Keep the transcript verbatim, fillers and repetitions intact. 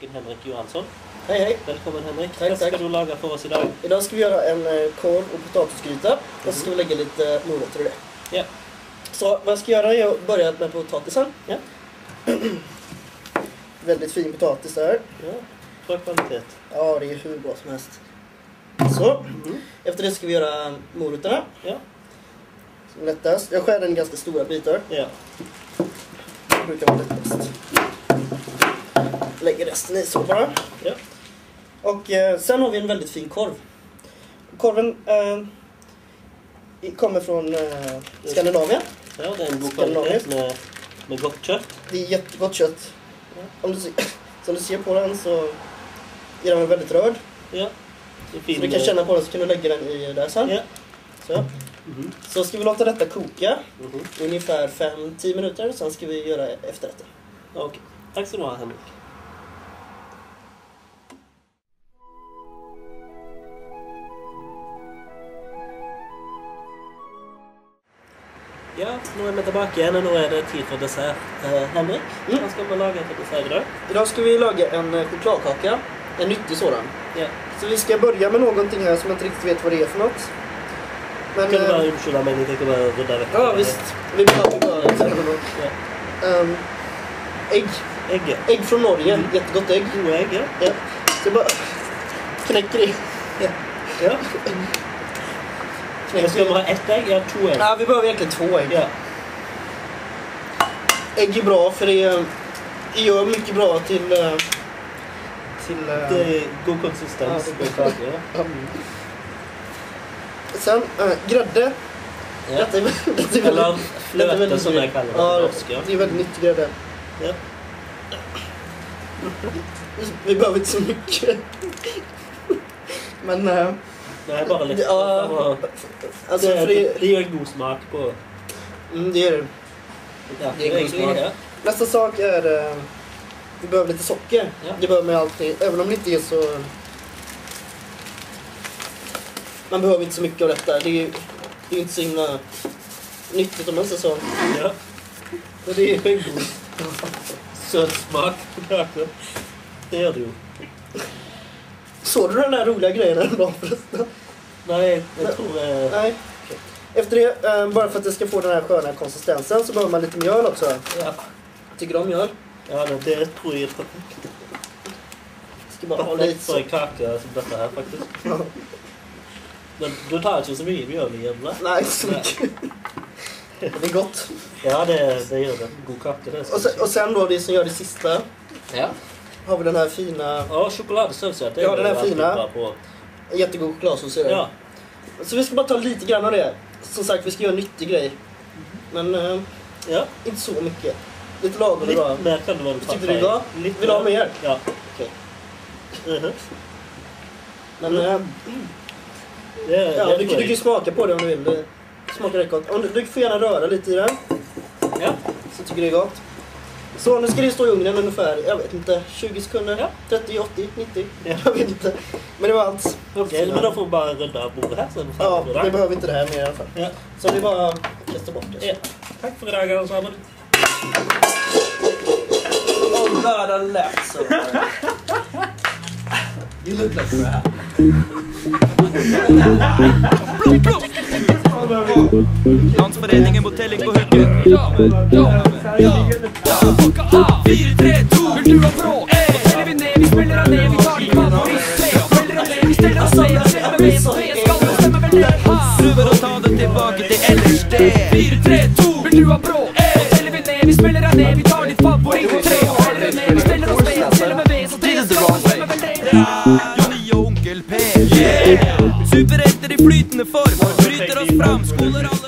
Henrik Johansson. Hej hej. Välkommen Henrik. Tack, Vad ska tack. du laga för oss idag? Idag ska vi göra en eh, korv och potatisgryta. Mm. Och så ska vi lägga lite morötter i det. Ja. Så vad jag ska göra är att börja med potatisen. Ja. Väldigt fin potatis där. Ja, bra kvalitet. Ja, det är hur bra som helst. Så, Mm. efter det ska vi göra morötterna. Ja. Som lättast. Jag skär den i ganska stora bitar. Ja. Det brukar vara lättast. Lägger resten i så bara. Ja. Och eh, sen har vi en väldigt fin korv. Korven eh, i- kommer från eh, Skandinavien. Ja, det är en god Skandinaviskt. kvalitet med, med gott kött. Det är jättegott kött. Ja. Om du, se- som du ser på den så är den väldigt röd. Ja. Det är fin, Så du kan känna på den så kan du lägga den i där sen. Ja. Så. Mhm. Så ska vi låta detta koka Mhm. i ungefär fem till tio minuter. Sen ska vi göra efterrätten. Okej. Tack så du ha Henrik. Ja, nu är vi tillbaka igen och nu är det tid för dessert. Uh, Henrik, Mm. vad ska man laga till dessert idag? Idag ska vi laga en eh, chokladkaka. En nyttig sådan. Ja. Så vi ska börja med någonting här som jag inte riktigt vet vad det är för något. Men, Kan du bara eh, ursäkta mig lite? Jag kan bara runda väck. ja visst. Vi behöver bara Ja. um, ägg. Ägg. Ägg från Norge. Mm. Jättegott ägg. Goda ägg, ja. Ja. Så jag bara knäcker i. Ja. Ja. Jag ska Knäcker bara i. ha ett ägg, jag har två ägg. Ja, vi behöver egentligen två ägg. Ja. Ägg är bra för det, det gör mycket bra till... eh, till eh, Det är god konsistens. Ja, det är på kaka, ja. Sen äh, grädde. Ja. Detta är, detta är väldigt, Eller detta är flöte väldigt som jag nyttigt. kallar det på Ja, norska. det är väldigt nyttig grädde. Ja. Vi behöver inte så mycket. Men... äh, Det är bara lite. Ja, alltså det, för det, det, det gör god smak på. mm, det är det. Ja, Det är god smak. Ja. Nästa sak är... äh, vi behöver lite socker. Ja. Det behöver man alltid. Även om det inte är så... Man behöver inte så mycket av detta. Det är, det är inte så himla nyttigt om man säger så. Ja. Men det är en god söt smak på kakan. Det gör det ju. Såg du den där roliga grejen häromdagen förresten? Nej, jag tror... Eh, Nej. Efter det, eh, bara för att det ska få den här sköna konsistensen så behöver man lite mjöl också. ja. Tycker du om mjöl? Ja, det, det tror jag är Ska bara ha perfekt lite för så. en kaka som detta här faktiskt. Ja. Men du tar inte så mycket mjöl igen, va? Nej, inte så mycket. Det är gott. Ja, det, det gör det. God kaka det. Och sen, och sen då det som gör det sista. Ja. Har vi den här fina, Ja, chokladsås. Ja, den här alltid fina. bra på. jättegod chokladsås i den. Ja. Så vi ska bara ta lite grann av det. Som sagt, vi ska göra en nyttig grej. Men eh, Ja. inte så mycket. Lite lagom är bra. Lite mer kan du väl ta. Tyckte du det var? Lite Vill du ha mer? Ja. Okej. Mhm. Men Mm. eh, Det, är- ja, det är du, kan- du kan ju smaka på det om du vill. Det smakar rätt gott. Om du, du får gärna röra lite i den. Ja. Så tycker det är gott. Så nu ska det stå i ugnen ungefär, jag vet inte, tjugo sekunder? Ja. trettio, åttio, nittio? Ja. Jag vet inte. Men det var allt. Okej, men då får vi bara runda bordet här sen. Ja, Fan, vi behöver inte det här mer i alla fall. Ja. Så det är bara att kasta bort det. Ja. Tack för idag allesammans. Oh god, I laughed so hard. You look like crap. Landsforeningen mot telling på hugget. Ja, ja, ja, ja. Fyra, tre, två, vill du ha bråk? Då ställer vi ner, vi smäller av ner, vi tar din favorit. Smäller av ner, vi ställer oss ner, ställer med mig på tre, skall bestämma väl det. Skruvar och tar den tillbaka till L S D. Fyra, tre, två, vill du ha bråk? Då ställer vi ner, vi smäller av ner, vi tar din favorit. Tre, smäller ner, vi ställer oss ner, ställer med mig på tre, skall bestämma väl det. Johnny och Onkel P. Yeah! Superhjältar i flytande form, bryter oss fram, skolar av